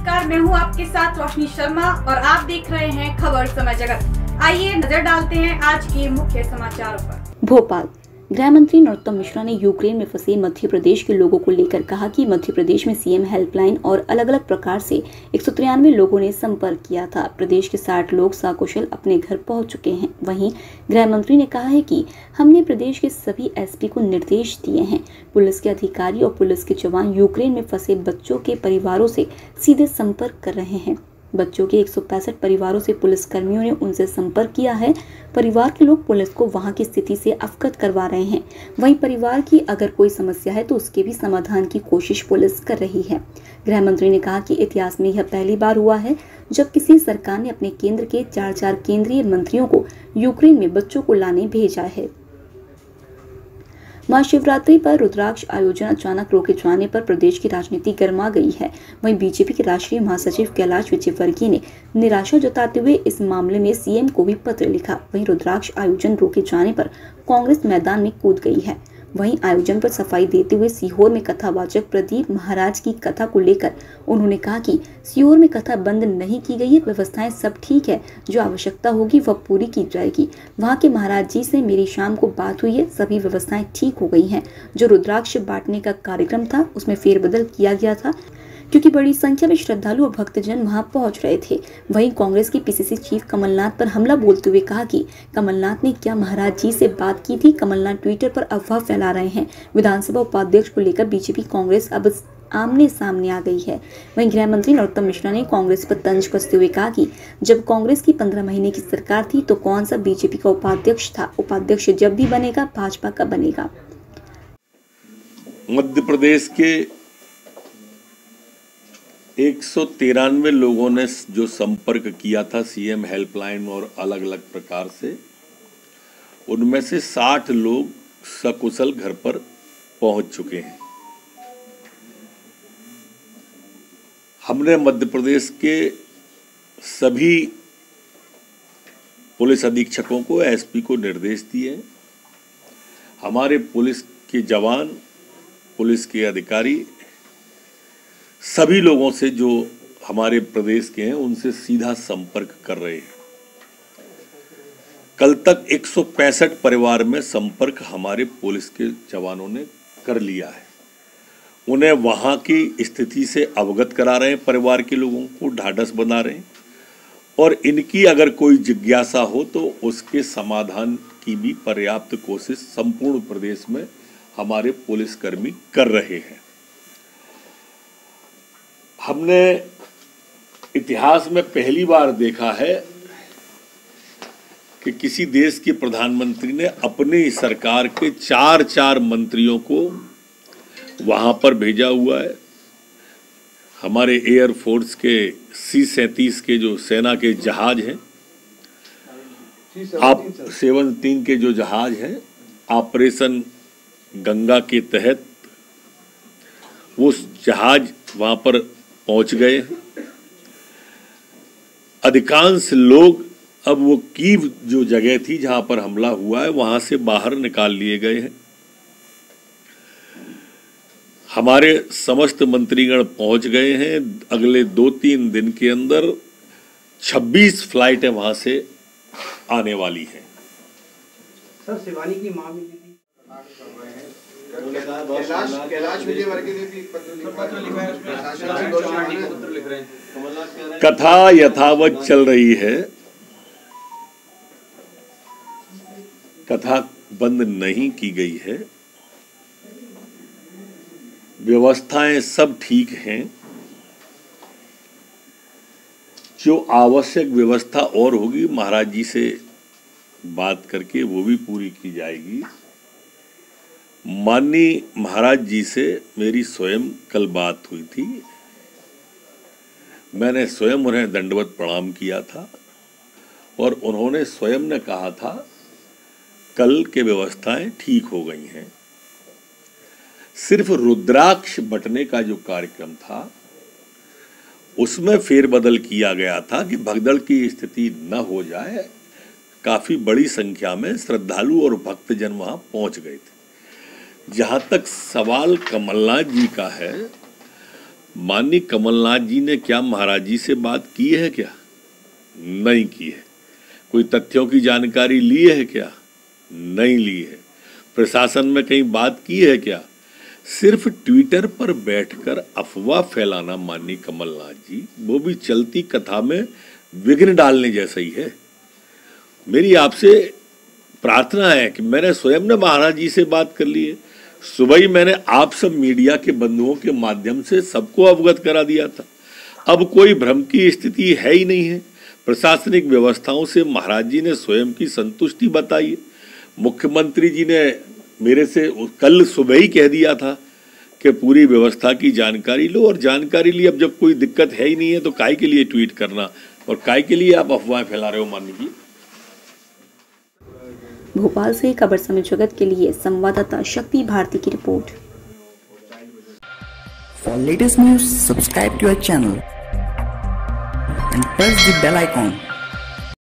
नमस्कार, मैं हूं आपके साथ रोशनी शर्मा और आप देख रहे हैं खबर समय जगत। आइए नजर डालते हैं आज के मुख्य समाचारों पर। भोपाल गृह मंत्री नरोत्तम मिश्रा ने यूक्रेन में फंसे मध्य प्रदेश के लोगों को लेकर कहा कि मध्य प्रदेश में सीएम हेल्पलाइन और अलग अलग प्रकार से 193 लोगों ने संपर्क किया था। प्रदेश के 60 लोग सकुशल अपने घर पहुंच चुके हैं। वहीं गृह मंत्री ने कहा है कि हमने प्रदेश के सभी एसपी को निर्देश दिए हैं। पुलिस के अधिकारी और पुलिस के जवान यूक्रेन में फंसे बच्चों के परिवारों से सीधे संपर्क कर रहे हैं। बच्चों के 165 परिवारों से पुलिस कर्मियों ने उनसे संपर्क किया है। परिवार के लोग पुलिस को वहां की स्थिति से अवगत करवा रहे हैं। वहीं परिवार की अगर कोई समस्या है तो उसके भी समाधान की कोशिश पुलिस कर रही है। गृह मंत्री ने कहा कि इतिहास में यह पहली बार हुआ है जब किसी सरकार ने अपने केंद्र के 4 केंद्रीय मंत्रियों को यूक्रेन में बच्चों को लाने भेजा है। महाशिवरात्रि पर रुद्राक्ष आयोजन अचानक रोके जाने पर प्रदेश की राजनीति गर्मा गई है। वहीं बीजेपी के राष्ट्रीय महासचिव कैलाश विजयवर्गीय ने निराशा जताते हुए इस मामले में सीएम को भी पत्र लिखा। वहीं रुद्राक्ष आयोजन रोके जाने पर कांग्रेस मैदान में कूद गई है। वहीं आयोजन पर सफाई देते हुए सीहोर में कथावाचक प्रदीप महाराज की कथा को लेकर उन्होंने कहा कि सीहोर में कथा बंद नहीं की गई है, व्यवस्थाएं सब ठीक है, जो आवश्यकता होगी वह पूरी की जाएगी। वहां के महाराज जी से मेरी शाम को बात हुई है, सभी व्यवस्थाएं ठीक हो गई हैं। जो रुद्राक्ष बांटने का कार्यक्रम था उसमें फेरबदल किया गया था क्योंकि बड़ी संख्या में श्रद्धालु और भक्तजन वहां पहुंच रहे थे। वहीं कांग्रेस के पीसीसी चीफ कमलनाथ पर हमला बोलते हुए कहा कि कमलनाथ ने क्या महाराज जी से बात की थी। कमलनाथ ट्विटर पर अफवाह फैला रहे हैं। विधानसभा उपाध्यक्ष को लेकर बीजेपी कांग्रेस अब आमने सामने आ गई है। वहीं गृह मंत्री नरोत्तम मिश्रा ने कांग्रेस पर तंज कसते हुए कहा कि जब कांग्रेस की 15 महीने की सरकार थी तो कौन सा बीजेपी का उपाध्यक्ष था। उपाध्यक्ष जब भी बनेगा भाजपा का बनेगा। मध्य प्रदेश के 193 लोगों ने जो संपर्क किया था सीएम हेल्पलाइन और अलग अलग प्रकार से, उनमें से 60 लोग सकुशल घर पर पहुंच चुके हैं। हमने मध्य प्रदेश के सभी पुलिस अधीक्षकों को, एसपी को निर्देश दिए। हमारे पुलिस के जवान, पुलिस के अधिकारी सभी लोगों से जो हमारे प्रदेश के हैं उनसे सीधा संपर्क कर रहे हैं। कल तक 165 परिवार में संपर्क हमारे पुलिस के जवानों ने कर लिया है। उन्हें वहां की स्थिति से अवगत करा रहे हैं, परिवार के लोगों को ढाढ़स बना रहे हैं और इनकी अगर कोई जिज्ञासा हो तो उसके समाधान की भी पर्याप्त कोशिश संपूर्ण प्रदेश में हमारे पुलिसकर्मी कर रहे हैं। हमने इतिहास में पहली बार देखा है कि किसी देश के प्रधानमंत्री ने अपनी सरकार के 4 मंत्रियों को वहां पर भेजा हुआ है। हमारे एयरफोर्स के C-37 के जो सेना के जहाज हैं, आप 73 के जो जहाज हैं, ऑपरेशन गंगा के तहत वो जहाज वहां पर पहुंच गए। अधिकांश लोग अब वो कीव जो जगह थी जहां पर हमला हुआ है वहां से बाहर निकाल लिए गए हैं। हमारे समस्त मंत्रीगण पहुंच गए हैं। अगले 2-3 दिन के अंदर 26 फ्लाइटें वहां से आने वाली हैं। सर, शिवानी की मां मिली थी। कथा यथावत चल रही है, कथा बंद नहीं की गई है। व्यवस्थाएं सब ठीक हैं। जो आवश्यक व्यवस्था और होगी महाराज जी से बात करके वो भी पूरी की जाएगी। माननीय महाराज जी से मेरी स्वयं कल बात हुई थी। मैंने स्वयं उन्हें दंडवत प्रणाम किया था और उन्होंने स्वयं ने कहा था कल के व्यवस्थाएं ठीक हो गई हैं। सिर्फ रुद्राक्ष बंटने का जो कार्यक्रम था उसमें फेरबदल किया गया था कि भगदड़ की स्थिति न हो जाए। काफी बड़ी संख्या में श्रद्धालु और भक्तजन वहां पहुंच गए थे। जहां तक सवाल कमलनाथ जी का है माननीय कमलनाथ जी ने क्या महाराज जी से बात की है क्या? नहीं की है। कोई तथ्यों की जानकारी ली है क्या? नहीं ली है। प्रशासन में कहीं बात की है क्या? सिर्फ ट्विटर पर बैठकर अफवाह फैलाना माननीय कमलनाथ जी, वो भी चलती कथा में विघ्न डालने जैसा ही है। मेरी आपसे प्रार्थना है कि मैंने स्वयं ने महाराज जी से बात कर ली है। सुबह ही मैंने आप सब मीडिया के बंधुओं के माध्यम से सबको अवगत करा दिया था। अब कोई भ्रम की स्थिति है ही नहीं है। प्रशासनिक व्यवस्थाओं से महाराज जी ने स्वयं की संतुष्टि बताई है। मुख्यमंत्री जी ने मेरे से कल सुबह ही कह दिया था कि पूरी व्यवस्था की जानकारी लो, और जानकारी ली। अब जब कोई दिक्कत है ही नहीं है तो काय के लिए ट्वीट करना और काय के लिए आप अफवाहें फैला रहे हो माननीय जी? भोपाल से खबर समय जगत के लिए संवाददाता शक्ति भारती की report. For latest news, subscribe to our channel and press the bell icon.